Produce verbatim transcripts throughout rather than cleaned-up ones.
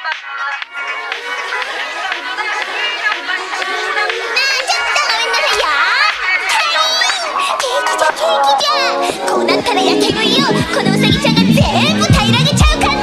こうなったらやけ食いよ。このウサギちゃんが全部平らげちゃうからね。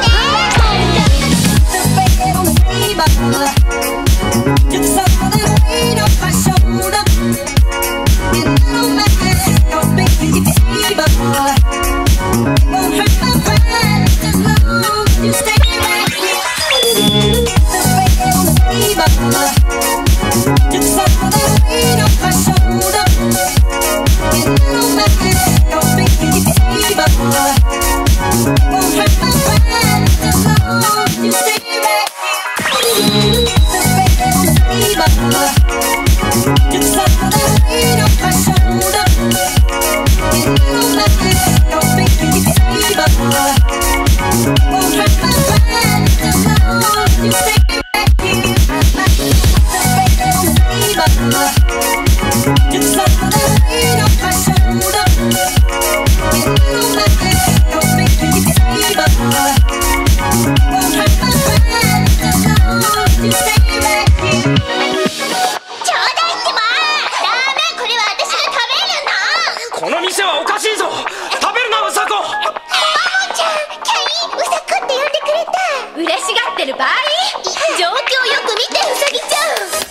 この店はおかしいぞ。食べるな、ウサコ。マモちゃん、キャイン、ウサコって呼んでくれた。嬉しがってる場合？状況よく見て、ウサギちゃん。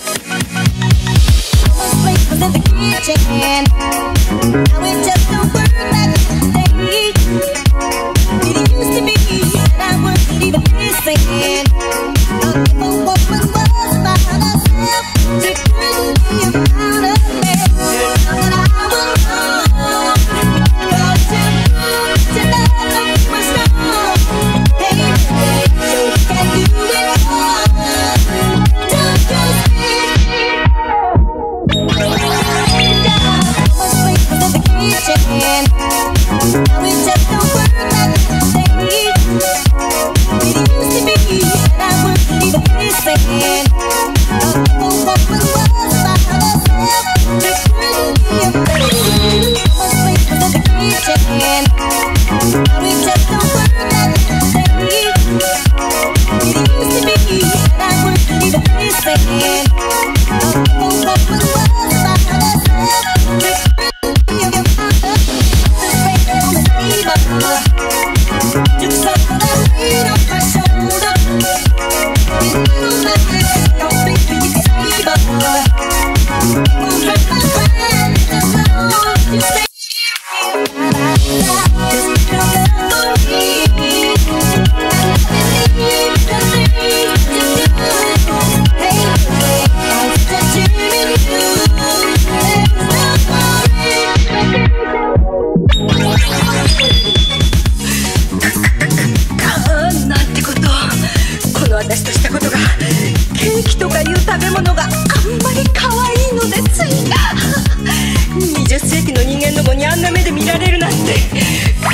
私としたことがケーキとかいう食べ物があんまり可愛いのでついにじゅっ世紀の人間どもにあんな目で見られるなんて